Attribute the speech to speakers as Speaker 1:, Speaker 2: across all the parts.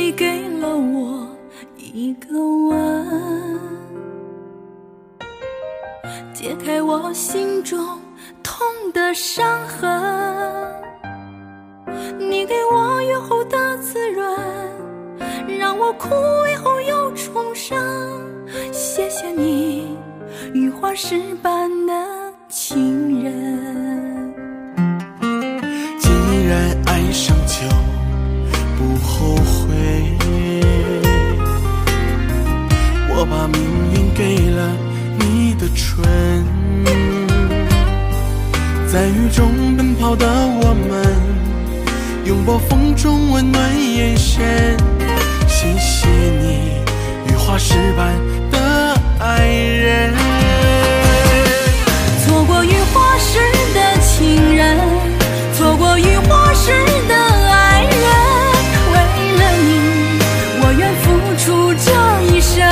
Speaker 1: 谁给了我一个吻，解开我心中痛的伤痕。你给我雨后的滋润，让我枯萎后又重生。谢谢你，雨花石般的情人。
Speaker 2: 既然爱上就不后悔，我把命运给了你的唇，在雨中奔跑的我们，拥抱风中温暖眼神。谢谢你，雨花石般的爱人。
Speaker 1: 错过雨花石的情人，错过雨花石的爱人，为了你我愿付出这一生。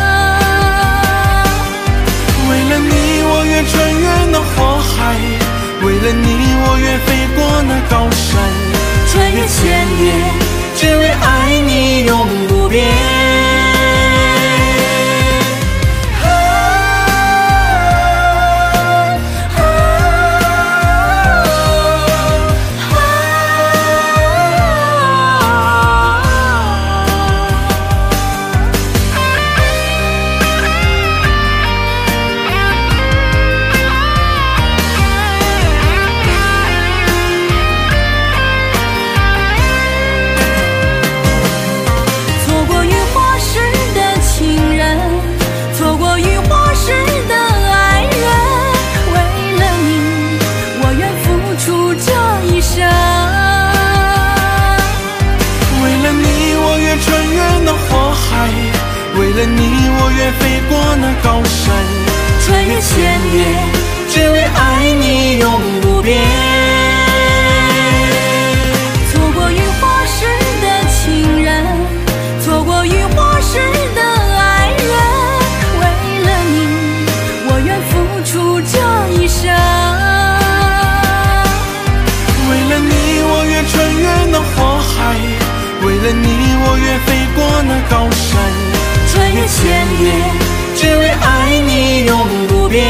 Speaker 2: 为了你我愿穿越那火海，为了你我愿飞过那高山，
Speaker 1: 穿越千年，
Speaker 2: 只为爱你永不变。为了你我愿飞过那高山，
Speaker 1: 穿越千年，
Speaker 2: 只为爱你永不变。
Speaker 1: 错过雨花石的情人，错过雨花石的爱人，为了你我愿付出这一生。
Speaker 2: 为了你我愿穿越那火海，为了你我愿飞过那高山，
Speaker 1: 穿越千年，
Speaker 2: 只为爱你永不变。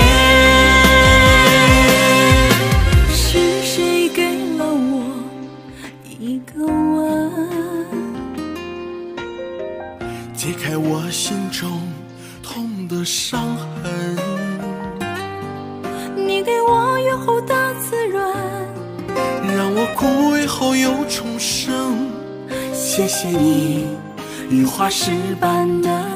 Speaker 1: 是谁给了我一个吻，
Speaker 2: 解开我心中痛的伤痕。
Speaker 1: 你给我雨后的滋润，
Speaker 2: 让我枯萎后又重生。谢谢你，雨花石般的